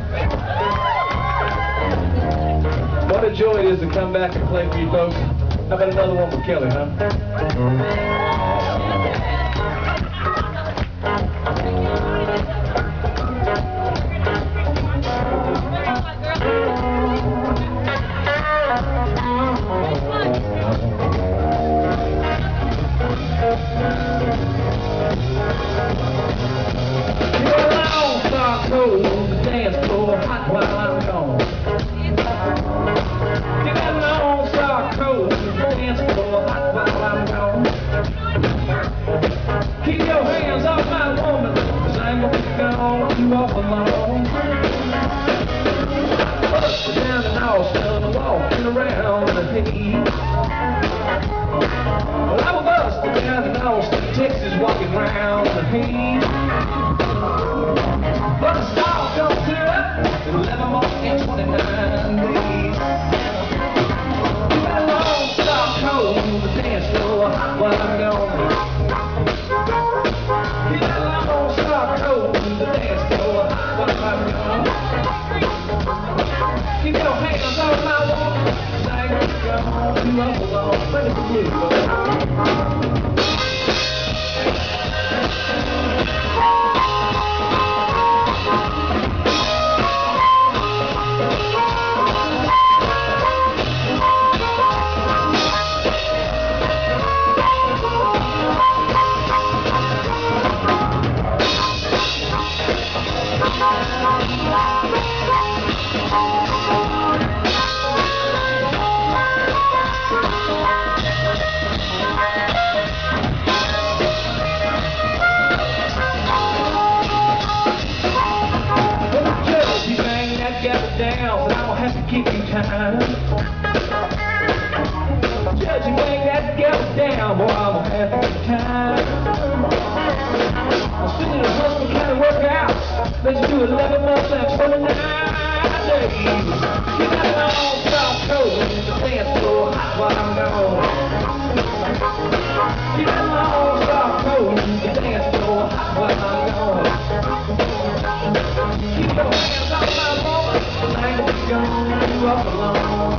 What a joy it is to come back and play for you folks. How about another one for Kelly, huh? Dance floor hot while I'm gone. You got long soft coat, dance floor hot while I'm gone. Keep your hands off my woman, 'cause I'm gonna be gone too awful long. Bust down in Austin, walking around the heat. Well, I was busted down in Austin, Texas, walking around the heat. But the stars don't do it, 11 more and 29 days. You got a long soft coat, the dance floor hot while I'm gone. You got a long soft coat, the dance floor hot while I'm gone. Keep your hands on my wall, 'cause I ain't gonna go too long. Let it be you, down, but I'm gonna have to give you time. Judge, you ain't got to get down, boy, I'm gonna have to give you time. I'm still in a hustle kind of workout. Let's do 11 months and 29 days. You got an all soft coat, the dance floor hot while I'm gone. You got an all soft coat, the dance floor hot while I'm gone. Keep your hands off my woman, I ain't gonna be gone too awful long.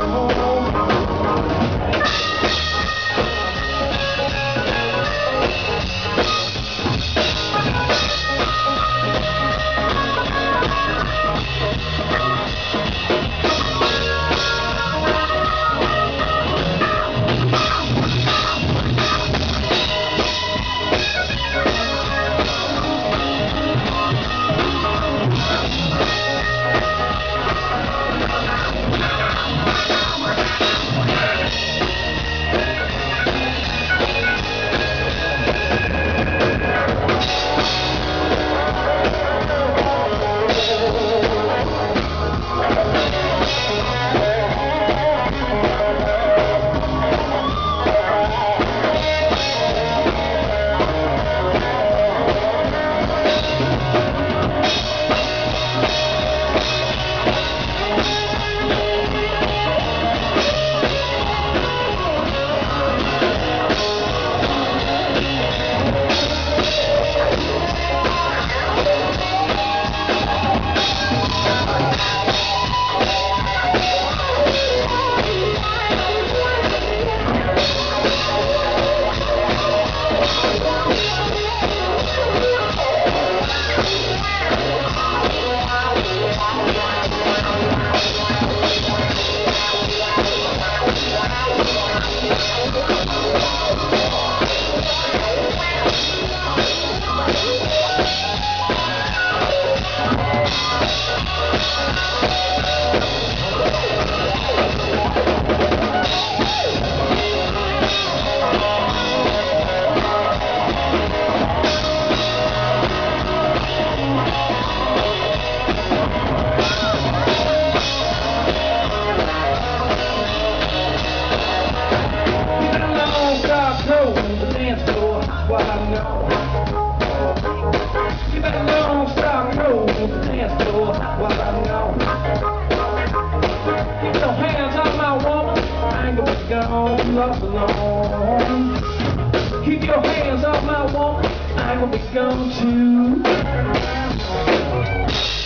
love alone. Keep your hands off my woman, I'm gonna be gone too.